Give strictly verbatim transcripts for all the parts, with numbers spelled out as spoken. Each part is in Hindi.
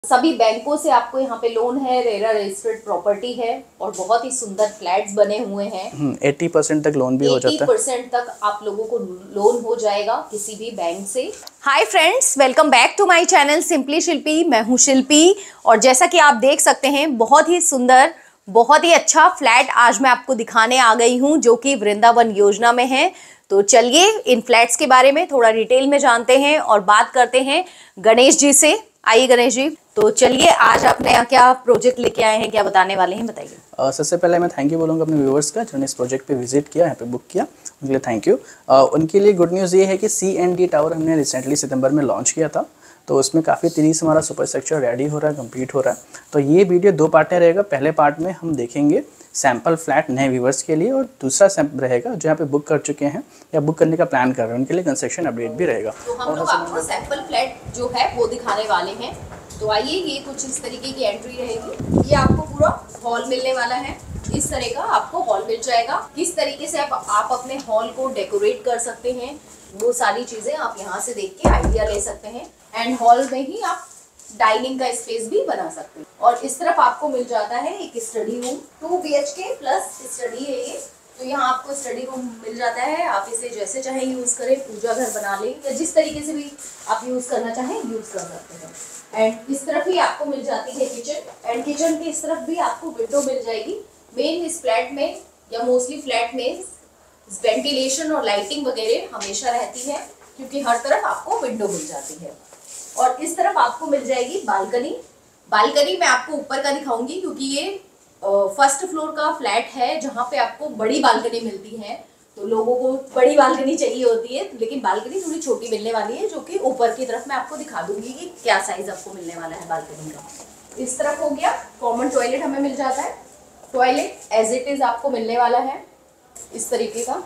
सभी बैंकों से आपको यहाँ पे लोन है, रेरा रजिस्टर्ड प्रॉपर्टी है और बहुत ही सुंदर फ्लैट्स बने हुए हैं। अस्सी परसेंट तक लोन भी हो जाता है। अस्सी परसेंट तक आप लोगों को लोन हो जाएगा किसी भी बैंक से। Hi friends, welcome back to my channel simply Shilpi. मैं हूँ शिल्पी और जैसा कि आप देख सकते हैं बहुत ही सुंदर, बहुत ही अच्छा फ्लैट आज मैं आपको दिखाने आ गई हूँ जो कि वृंदावन योजना में है। तो चलिए इन फ्लैट्स के बारे में थोड़ा डिटेल में जानते हैं और बात करते हैं गणेश जी से। आइए गणेश जी, तो चलिए आज आपने यहाँ क्या प्रोजेक्ट लेके आए हैं, क्या बताने वाले हैं, बताइए। uh, सबसे पहले मैं थैंक यू बोलूँगा अपने व्यूअर्स का जिन्होंने इस प्रोजेक्ट पे विजिट किया, यहाँ पे बुक किया, उनके लिए थैंक यू। uh, उनके लिए गुड न्यूज़ ये है कि सी एन डी टावर हमने रिसेंटली सितंबर में लॉन्च किया था, तो उसमें काफ़ी तेज़ी से हमारा सुपर स्ट्रक्चर रेडी हो रहा है, कंप्लीट हो रहा है। तो ये वीडियो दो पार्ट में रहेगा। पहले पार्ट में हम देखेंगे सैम्पल फ्लैट नए व्यूवर्स के लिए और दूसरा सैम्पल रहेगा जो यहाँ पे बुक कर चुके हैं या बुक करने का प्लान कर रहे हैं उनके लिए कंस्ट्रक्शन अपडेट भी रहेगा। तो हम लोग आपको सैंपल फ्लैट जो है वो दिखाने वाले हैं। तो आइए, ये कुछ इस तरीके की एंट्री रहेगी। ये आपको पूरा हॉल मिलने वाला है, इस तरह का आपको हॉल मिल जाएगा। किस तरीके से आप, आप अपने हॉल को डेकोरेट कर सकते हैं वो सारी चीजें आप यहाँ से देख के आइडिया ले सकते हैं। एंड हॉल में ही आप डाइनिंग का स्पेस भी बना सकते हैं। और इस तरफ आपको मिल जाता है एक study room, two B H K plus study है ये। तो यहाँ आपको स्टडी रूम मिल जाता है, आप इसे जैसे चाहे यूज करें, पूजा घर बना लें या जिस तरीके से भी आप यूज करना चाहें यूज कर सकते हैं। एंड इस तरफ ही आपको मिल जाती है किचन, एंड किचन की इस तरफ भी आपको विंडो मिल जाएगी। मेन इस फ्लैट में या मोस्टली फ्लैट में वेंटिलेशन और लाइटिंग वगैरह हमेशा रहती है क्योंकि हर तरफ आपको विंडो मिल जाती है। और इस तरफ आपको मिल जाएगी बालकनी। बालकनी मैं आपको ऊपर का दिखाऊंगी क्योंकि ये फर्स्ट फ्लोर का फ्लैट है जहाँ पे आपको बड़ी बालकनी मिलती है। तो लोगों को बड़ी बालकनी चाहिए होती है, लेकिन बालकनी थोड़ी छोटी मिलने वाली है जो कि ऊपर की तरफ मैं आपको दिखा दूंगी कि क्या साइज आपको मिलने वाला है बालकनी का। इस तरफ हो गया कॉमन टॉयलेट हमें मिल जाता है। टॉयलेट एज इट इज आपको मिलने वाला है इस तरीके का।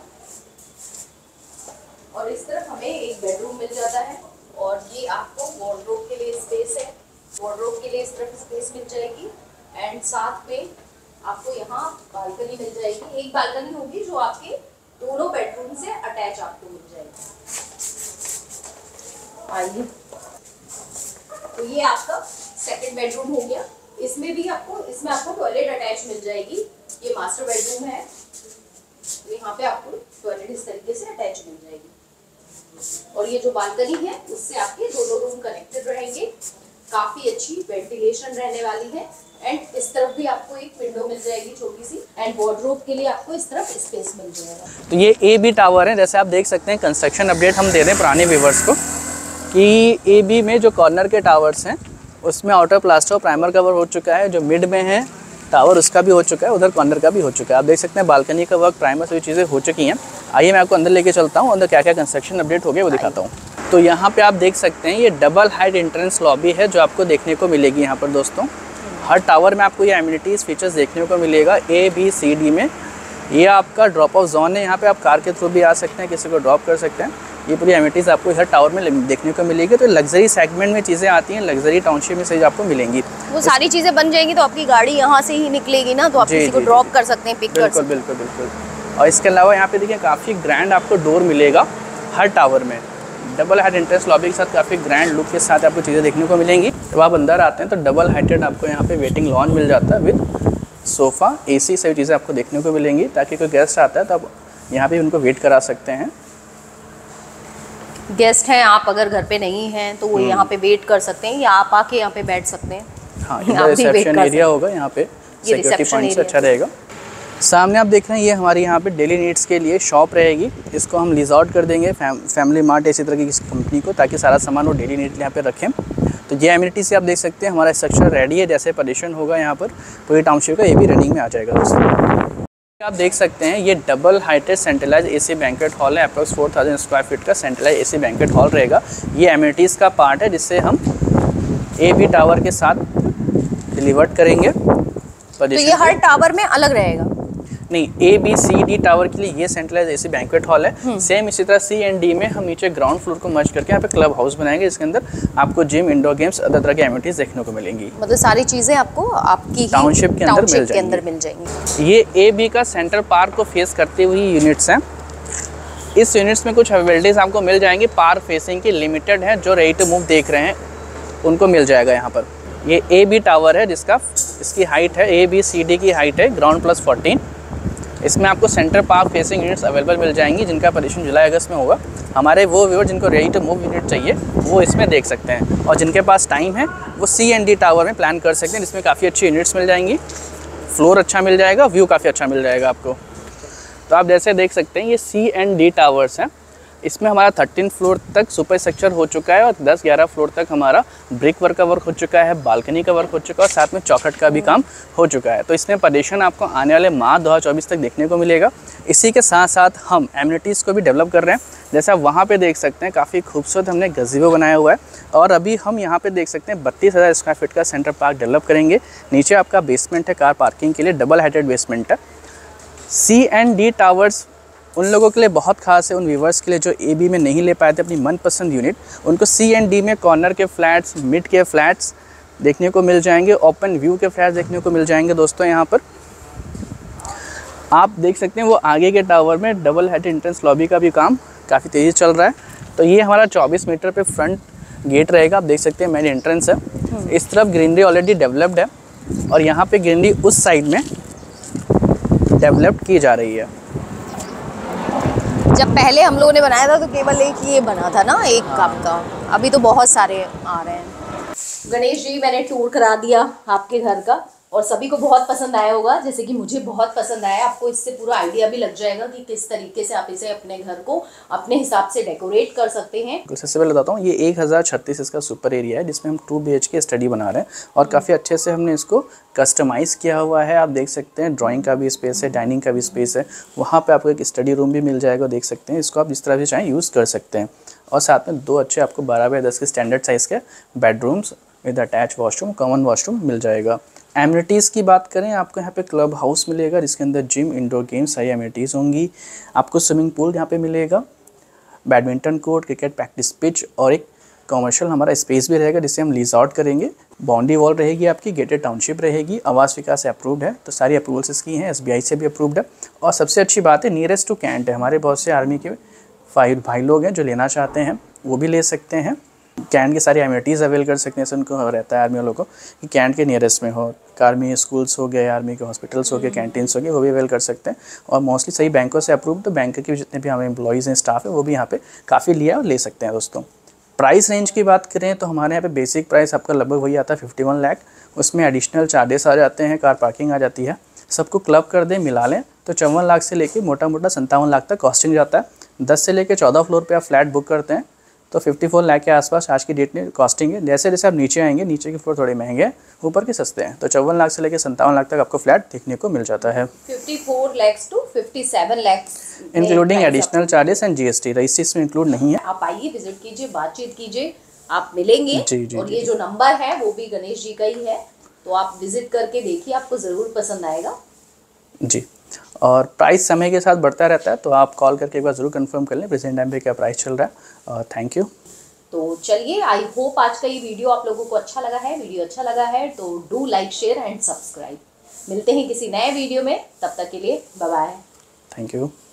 और इस तरफ हमें एक बेडरूम मिल जाता है और ये आपको वार्डरोब के लिए स्पेस है। वार्डरोब के लिए इस तरफ स्पेस मिल जाएगी एंड साथ में आपको यहाँ बालकनी मिल जाएगी। एक बालकनी होगी जो आपके दोनों बेडरूम से अटैच आपको मिल जाएगी। आइए, तो ये आपका सेकंड बेडरूम हो गया। इसमें भी आपको इसमें आपको टॉयलेट अटैच मिल जाएगी। ये मास्टर बेडरूम है, तो यहाँ पे आपको टॉयलेट इस तरीके से अटैच मिल जाएगी। और ये जो बालकनी है उससे आपके दोनों रूम कनेक्टेड रहेंगे। काफी अच्छी वेंटिलेशन रहने वाली है। एंड इस तरफ भी आपको एक विंडो मिल जाएगी छोटी सी, एंड वार्डरोब के लिए आपको इस तरफ स्पेस मिल जाएगा। तो ये ए बी टावर है, जैसे आप देख सकते हैं कंस्ट्रक्शन अपडेट हम दे रहे हैं पुराने व्यूवर्स को कि ए बी में जो कॉर्नर के टावर्स हैं उसमें आउटर प्लास्टर प्राइमर कवर हो चुका है। जो मिड में है टावर उसका भी हो चुका है, उधर कॉर्नर का भी हो चुका है। आप देख सकते हैं बालकनी का वर्क, प्राइमर सभी चीज़ें हो चुकी हैं। आइए मैं आपको अंदर लेके चलता हूँ, अंदर क्या क्या कंस्ट्रक्शन अपडेट हो गया वो दिखाता हूँ। तो यहाँ पे आप देख सकते हैं ये डबल हाइट एंट्रेंस लॉबी है जो आपको देखने को मिलेगी यहाँ पर। दोस्तों हर टावर में आपको ये एमिनिटीज़ फीचर्स देखने को मिलेगा ए बी सी डी में। ये आपका ड्रॉप ऑफ जोन है, यहाँ पे आप कार के थ्रू भी आ सकते हैं, किसी को ड्रॉप कर सकते हैं। ये पूरी एमिनिटीज़ आपको हर टावर में देखने को मिलेगी। तो लग्जरी सेगमेंट में चीज़ें आती हैं, लग्जरी टाउनशिप में सही आपको मिलेंगी। वो सारी चीज़ें बन जाएंगी तो आपकी गाड़ी यहाँ से ही निकलेगी ना, तो आप किसी को ड्रॉप कर सकते हैं, पिक कर सकते हैं। बिल्कुल बिल्कुल बिल्कुल। और इसके अलावा यहाँ पे देखिए काफ़ी ग्रैंड आपको डोर मिलेगा हर टावर में। डबल हाइट एंट्रेंस लॉबी के साथ काफ़ी ग्रैंड लुक के साथ आपको चीज़ें देखने को मिलेंगी। जब आप अंदर आते हैं तो डबल हाइटेड आपको यहाँ पे वेटिंग लॉन्ज मिल जाता है विद सोफ़ा, एसी, सभी चीज़ें आपको देखने को मिलेंगी ताकि कोई गेस्ट आता है तो आप यहाँ पे उनको वेट करा सकते हैं। गेस्ट हैं, आप अगर घर पे नहीं हैं तो वो यहाँ पे वेट कर सकते हैं या आप आके यहाँ पे बैठ सकते हैं। हाँ, इधर रिसेप्शन एरिया होगा, यहाँ पे सिक्योरिटी पॉइंट से अच्छा रहेगा। सामने आप देख रहे हैं ये हमारी यहाँ पे डेली नीड्स के लिए शॉप रहेगी। इसको हम लीज आउट कर देंगे फैम, फैमिली मार्ट इसी तरह की कंपनी को, ताकि सारा सामान वो डेली नीड यहाँ पे रखें। तो ये एमिनिटी से आप देख सकते हैं हमारा स्ट्रक्चर रेडी है। जैसे पार्टीशन होगा यहाँ पर पूरी टाउनशिप का ये भी रनिंग में आ जाएगा। दोस्तों आप देख सकते हैं ये double heighted centralise AC banquet hall है। Approx four thousand square feet का सेंट्रलाइज एसी बैंकेट हॉल रहेगा। ये एमिनिटीज़ का पार्ट है जिससे हम ए बी टावर के साथ डिलीवर्ड करेंगे। तो ये हर टावर में अलग रहेगा? नहीं, A B C D tower के लिए ये सेंट्रलाइज एसी बैंक्वेट हॉल है। सेम इसी तरह सी एंड डी में हम नीचे ग्राउंड फ्लोर को मर्ज करके यहाँ पे क्लब हाउस बनाएंगे जिसके अंदर आपको जिम, इंडोर गेम्स, अदर तरह की एमिनिटीज देखने को मिलेंगी। मतलब सारी चीजें आपको आपकी टाउनशिप के अंदर मिल अंदर मिल जाएंगी। ये ए बी का सेंट्रल पार्क को फेस करते हुए यूनिट्स हैं। इस यूनिट्स में कुछ अवेलेबिलिटीज आपको मिल जाएंगी। पार्क फेसिंग की लिमिटेड है, जो रेडी टू मूव देख रहे हैं उनको मिल जाएगा यहाँ पर। ये ए बी टावर है जिसका इसकी हाइट है ए बी सी डी की हाइट है ग्राउंड प्लस फोर्टीन। इसमें आपको centre park facing units available मिल जाएंगी जिनका परीक्षण जुलाई अगस्त में होगा। हमारे वो व्यूअर जिनको रेडी टू मूव यूनिट चाहिए वो इसमें देख सकते हैं, और जिनके पास टाइम है वो सी एंड डी टावर में प्लान कर सकते हैं जिसमें काफ़ी अच्छी यूनिट्स मिल जाएंगी, फ्लोर अच्छा मिल जाएगा, व्यू काफ़ी अच्छा मिल जाएगा आपको। तो आप जैसे देख सकते हैं ये सी एंड डी टावर्स हैं। इसमें हमारा थर्टीन फ्लोर तक सुपर स्ट्रक्चर हो चुका है और दस ग्यारह फ्लोर तक हमारा ब्रिक वर्क का वर्क हो चुका है, बालकनी का वर्क हो चुका है और साथ में चौखट का भी काम हो चुका है। तो इसमें पार्टीशन आपको आने वाले मार्च दो हज़ार चौबीस तक देखने को मिलेगा। इसी के साथ साथ हम एमिनिटीज़ को भी डेवलप कर रहे हैं। जैसे आप वहाँ पे देख सकते हैं काफ़ी खूबसूरत हमने गज़ीबो बनाया हुआ है, और अभी हम यहाँ पे देख सकते हैं बत्तीस हज़ार स्क्वायर फीट का सेंटर पार्क डेवलप करेंगे। नीचे आपका बेसमेंट है कार पार्किंग के लिए, डबल हाइटेड बेसमेंट है। सी एंड डी टावर्स उन लोगों के लिए बहुत खास है, उन व्यूवर्स के लिए जो ए बी में नहीं ले पाए थे अपनी मनपसंद यूनिट, उनको सी एंड डी में कॉर्नर के फ्लैट्स, मिड के फ्लैट्स देखने को मिल जाएंगे, ओपन व्यू के फ्लैट्स देखने को मिल जाएंगे। दोस्तों यहाँ पर आप देख सकते हैं वो आगे के टावर में डबल हेड एंट्रेंस लॉबी का भी काम काफ़ी तेज़ी चल रहा है। तो ये हमारा चौबीस मीटर पे फ्रंट गेट रहेगा, आप देख सकते हैं मेन एंट्रेंस है। इस तरफ ग्रीनरी ऑलरेडी डेवलप्ड है और यहाँ पे ग्रीनरी उस साइड में डेवलप की जा रही है। जब पहले हम लोगों ने बनाया था तो केवल एक ये बना था ना, एक कप का, अभी तो बहुत सारे आ रहे हैं। गणेश जी मैंने टूर करा दिया आपके घर का और सभी को बहुत पसंद आया होगा, जैसे कि मुझे बहुत पसंद आया। आपको इससे पूरा आइडिया भी लग जाएगा कि किस तरीके से आप इसे अपने घर को अपने हिसाब से डेकोरेट कर सकते हैं। सबसे पहले बताता हूँ ये एक हज़ार छत्तीस इसका सुपर एरिया है जिसमें हम two B H K study बना रहे हैं और काफ़ी अच्छे से हमने इसको कस्टमाइज़ किया हुआ है। आप देख सकते हैं ड्राइंग का भी स्पेस है, डाइनिंग का भी स्पेस है, वहाँ पर आपको एक स्टडी रूम भी मिल जाएगा। देख सकते हैं इसको आप जिस तरह से चाहें यूज़ कर सकते हैं। और साथ में दो अच्छे आपको बारह बाई दस के स्टैंडर्ड साइज़ के bedrooms with attach washroom, common washroom मिल जाएगा। एमिनिटीज़ की बात करें, आपको यहाँ पे क्लब हाउस मिलेगा जिसके अंदर जिम, इंडोर गेम्स सारी एमिनिटीज़ होंगी। आपको स्विमिंग पूल यहाँ पे मिलेगा, badminton court, cricket practice pitch और एक कमर्शियल हमारा स्पेस भी रहेगा जिसे हम लीज आउट करेंगे। बाउंड्री वॉल रहेगी आपकी, गेटेड टाउनशिप रहेगी, आवास विकास से अप्रूव्ड है, तो सारी अप्रूवल्स इसकी हैं, एस बी आई से भी अप्रूव्ड है। और सबसे अच्छी बात है नियरेस्ट टू कैंट है। हमारे बहुत से आर्मी के फाइव भाई लोग हैं जो लेना चाहते हैं वो भी ले सकते हैं। कैंट की सारी एमिनिटीज़ अवेल कर सकते हैं। उनको रहता है आर्मी वालों को कि कैंट के नियरेस्ट में हो, आर्मी स्कूल्स हो गए, आर्मी के हॉस्पिटल्स हो गए, कैंटीन्स हो गए, वो भी अवेल कर सकते हैं। और मोस्टली सही बैंकों से अप्रूव, तो बैंक के भी जितने भी हमारे एम्प्लॉयज़ हैं, स्टाफ है, वो भी यहाँ पे काफ़ी लिया और ले सकते हैं। दोस्तों प्राइस रेंज की बात करें तो हमारे यहाँ पे बेसिक प्राइस आपका लगभग वही आता है फिफ्टी वन लाख। उसमें एडिशनल चार्जेस आ जाते हैं, कार पार्किंग आ जाती है, सबको क्लब कर दें मिला लें तो चौवन लाख से लेके मोटा मोटा संतावन लाख तक कॉस्टिंग जाता है। दस से लेके चौदह फ्लोर पे आप फ्लैट बुक करते हैं तो चौवन लाख के आसपास आज की डेट में कॉस्टिंग है। जैसे जैसे आप नीचे आएंगे, नीचे के फ्लोर थोड़े महंगे हैं, ऊपर के सस्ते हैं। तो चौवन लाख से लेके संतावन लाख तक आपको फ्लैट देखने को मिल जाता है। चौवन लाख टू सत्तावन lakh including additional charges and G S T, registry इसमें इंक्लूड नहीं है। आप आइए, विजिट कीजिए, बातचीत कीजिए, आप मिलेंगे। जी, जी, और जी, ये जी. जो नंबर है वो भी गणेश जी का ही है, तो आप विजिट करके देखिए, आपको ज़रूर पसंद आएगा जी। और प्राइस समय के साथ बढ़ता रहता है, तो आप कॉल करके एक बार ज़रूर कंफर्म कर लें प्रेजेंट टाइम पे क्या प्राइस चल रहा है। और थैंक यू। तो चलिए, आई होप आज का ये वीडियो आप लोगों को अच्छा लगा है। वीडियो अच्छा लगा है तो do like, share and subscribe. मिलते हैं किसी नए वीडियो में, तब तक के लिए बाय बाय। Thank you.